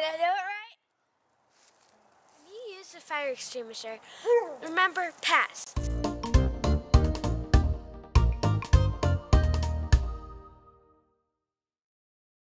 I do it right? When you use the fire extinguisher, remember, pass.